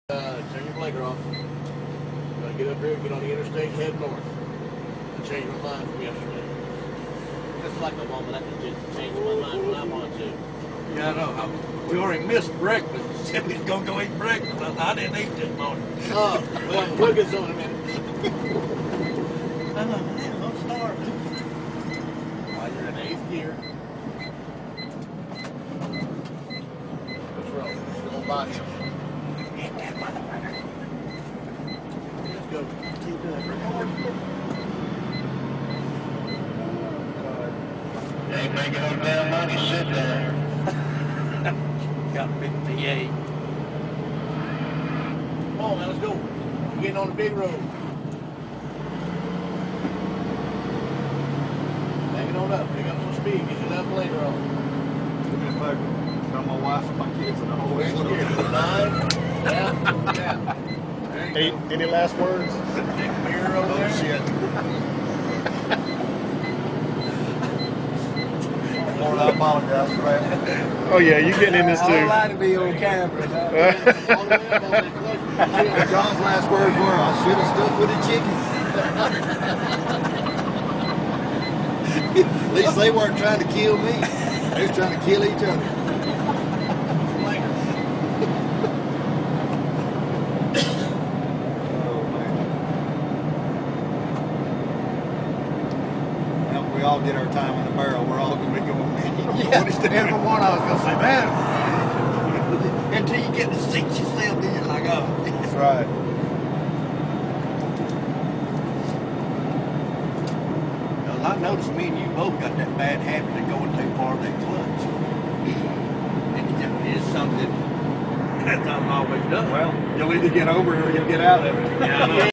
Turn your blinker off. I'm gonna get up here, get on the interstate, head north. I changed my mind from yesterday. Just like a woman, I can just change my mind when I want to. Yeah, I know. We already missed breakfast. Said we was gonna go eat breakfast. I didn't eat this morning. Oh, well, we'll get some in a minute. I'm starving. While you're in 8th gear. Let's roll. Let's go by him. Get that motherfucker. Let's go. Keep that recording. You ain't making no damn money, sit there. Got 58. Come on, man, let's go. We're getting on the big road. Hang it on up. Pick up some speed. Get your left blinker on. Do me a favor. Tell my wife and my kids and the whole way. 9. Yeah. There you go. Any last words? Big mirror over there. Shit. Lord, I apologize for that. Oh yeah, you getting in this I too. don't like to be on camera. All the way up on that clutch. John's last words were, I should have stuck with the chicken. At least they weren't trying to kill me. They was trying to kill each other. We all get our time in the barrel. We're all going to be going, Every one I was going to say, man, until you get the seat yourself in, like, oh. That's right. Well, I noticed me and you both got that bad habit of going too far with that clutch. It's something that I've always done. Well, you'll either get over it or you'll get out of it. Yeah, I know.